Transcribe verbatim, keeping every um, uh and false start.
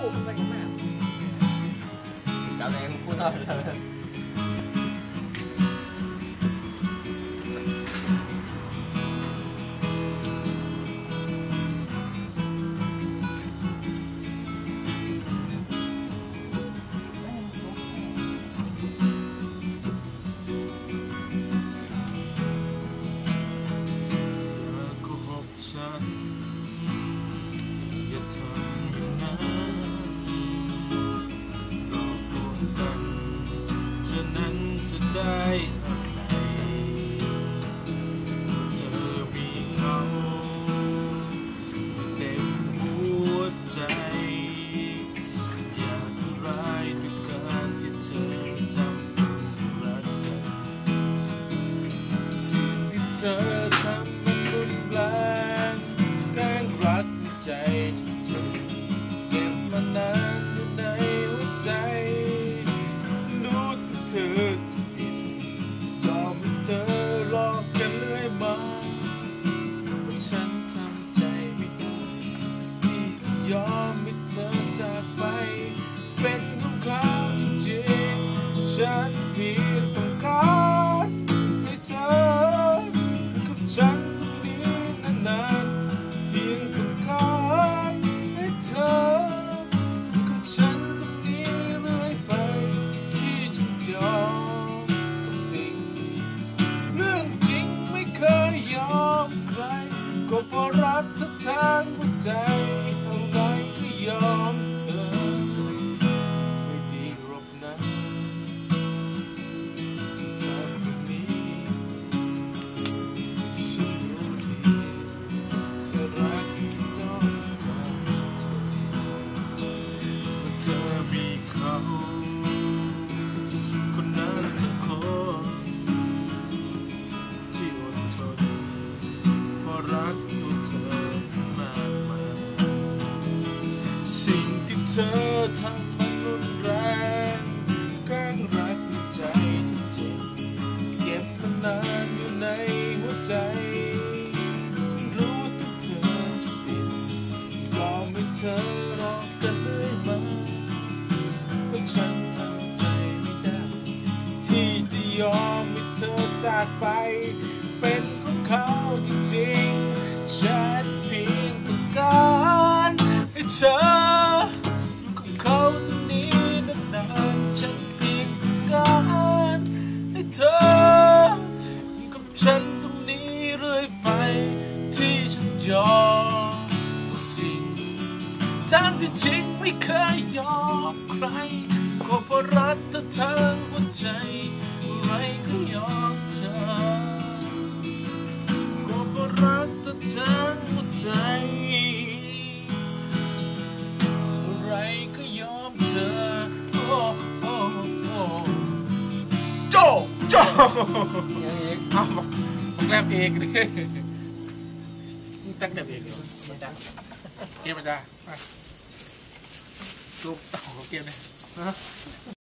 มไปกันมากกาแฟพูดเอาฉันอย่าทำอย่างนั้นหลอกลวงกันเธอนั้นจะได้อะไรเธอมีเขาเต็มหัวใจอย่าทำร้ายด้วยการที่เธอทำเป็นรักกันสิ่งที่เธอทำมันรุนแรงรักในใจฉันเก็บมานานอยู่ในหัวใจรู้ที่เธอจะผิดยอมให้เธอหลอกกันเรื่อยมาเพราะฉันทำใจไม่ได้ที่จะยอมให้เธอจากไปเป็นของเขาจริงๆฉันเพียงต้องการให้เธอกับฉันนี้นานๆเพียงต้องการให้เธอกับฉันตรงนี้เรื่อยไปที่จะยอมทุกสิ่งเรื่องจริงไม่เคยยอมใครก็เพราะรักเธอทางหัวใจอะไรก็ยอมเธอไม่ดีหรอกนะเธอคนนี้ฉันรู้ดีรักก็จากเธอเธอมีเขาคนนั้นทุกคนที่อดทนเพราะรักตัวเธอมากมายสิ่งที่เธอทำมันรุนแรงแกล้งรักในใจจริงๆเก็บมานานอยู่ในหัวใจเธอรอกันเรื่อยมาเพราะฉันทำใจไม่ได้ที่จะยอมให้เธอจากไปเป็นของเขาจริงๆฉันเพียงต้องการให้เธออยู่กับเขาตรงนี้นานๆฉันเพียงต้องการให้เธออยู่กับฉันตรงนี้เรื่อยไปที่ฉันยอมทุกสิ่งทั้งที่จริงไม่เคยยอมใครก็เพราะรักเธอทั้งหัวใจอะไรก็ยอมเธอก็เพราะรักเธอทั้งหัวใจอะไรก็ยอมเธอโอ้โอ้โอ้โจโจยังเองเอามาแกล้งเองดิตั้งแต่เองเลยไม่ได้เกมมันได้ลูกเต่าเกมเลย